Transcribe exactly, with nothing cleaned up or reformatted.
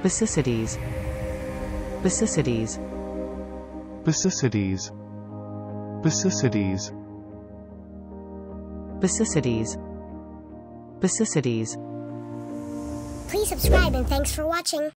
Basicities. Basicities. Basicities. Basicities. Basicities. Basicities. Please subscribe and thanks for watching.